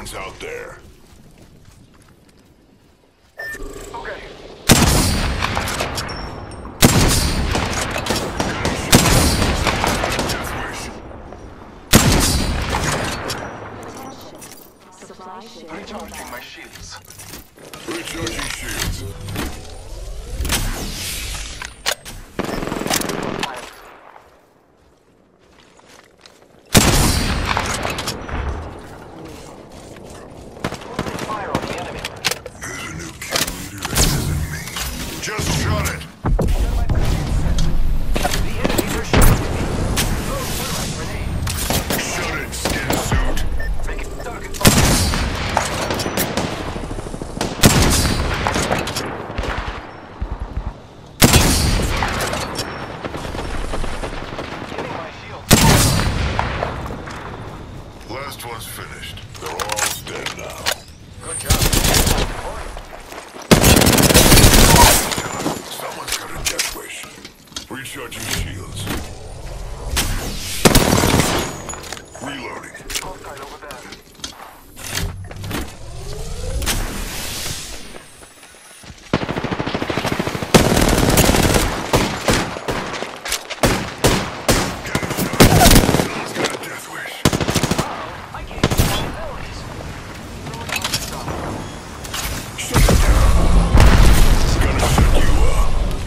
one's out there. Okay. Death wish. Supply ship. Recharging my shields. Recharging shields. Fire on the enemy. There's a new kill leader that isn't me. Just shot it. The enemies are shooting at me. Throw thermite grenade. Shut it, skin suit. Make it target fire. Giving my shield. Last one's finished. They're all dead now. Good job. Someone's got a death wish. Recharging shields. Reloading. Hostile over there. Someone's got a death wish. I can't use my abilities. Shut it down. It's gonna shut you up.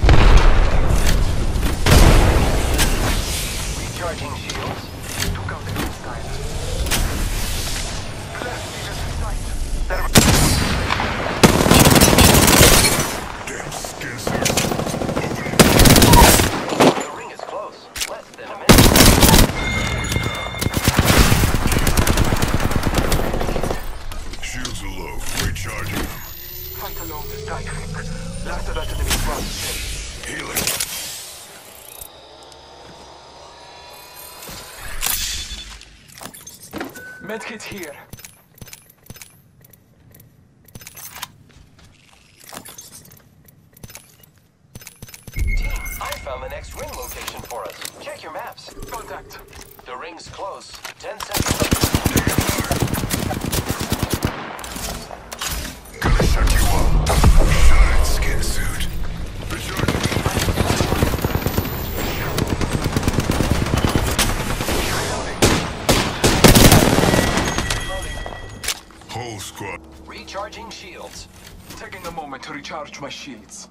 Recharging shields. Took out the hostile. Left leaders in sight. Damn skin suit. The ring is close. Less than a minute. Shields are low. Recharging them. Fight alone, die quick. Last of that enemy front. Healing. Medkit here. Team, I found the next ring location for us. Check your maps. Contact. The ring's close. 10 seconds. Gonna shut you up. Shut it, skin suit. Recharging. Whole squad. Recharging shields. Taking a moment to recharge my shields.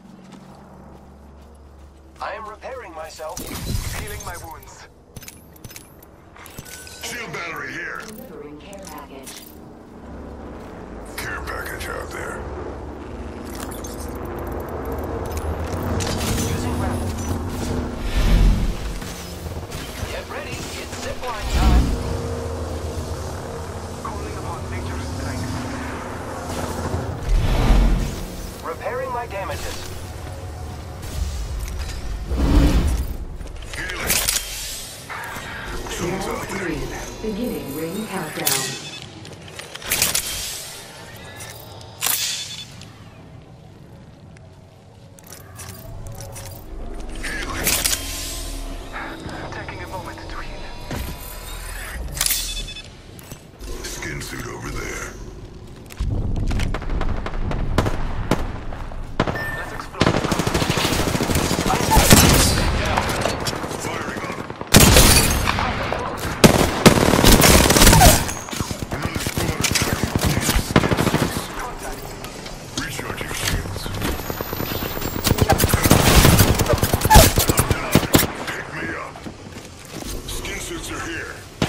I am repairing myself. Healing my wounds. Shield battery here. Delivering care package. Care package out there. Using rapid. Get ready. It's zipline time. Calling upon nature's strength. Repairing my damages. Healing. Someone's out there. 3. Beginning ring countdown. Healing. Taking a moment to heal. Skin suit over there. Let's explore. Firing on him. Another squad attacking. Contact. Recharging shields. Pick me up. Skin suits are here.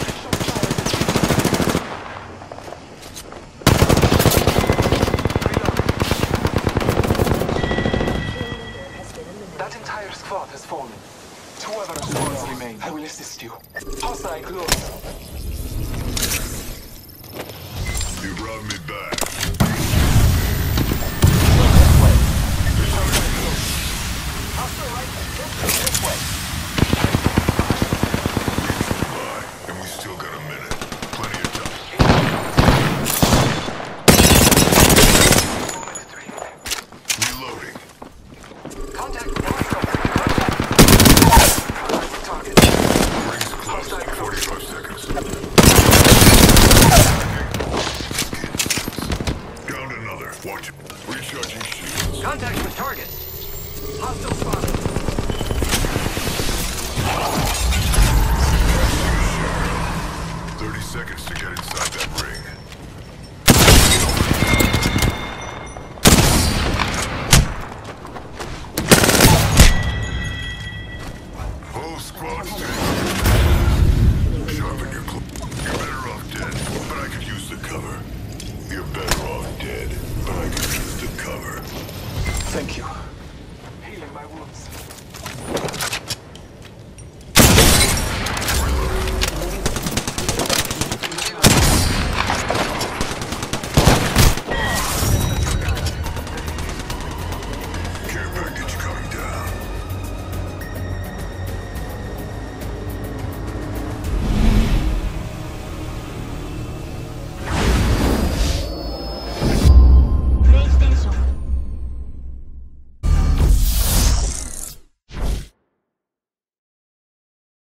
That entire squad has fallen. Two other squads remain. I will assist you. Hostile close. You brought me back. Hostile right. This way. Bye. And we still got a minute. Plenty of time. Moment to heal. Reloading. Contact. Target. Rings close. 45 seconds. Contact with target. Hostile spotted. 30 seconds to get inside that ring.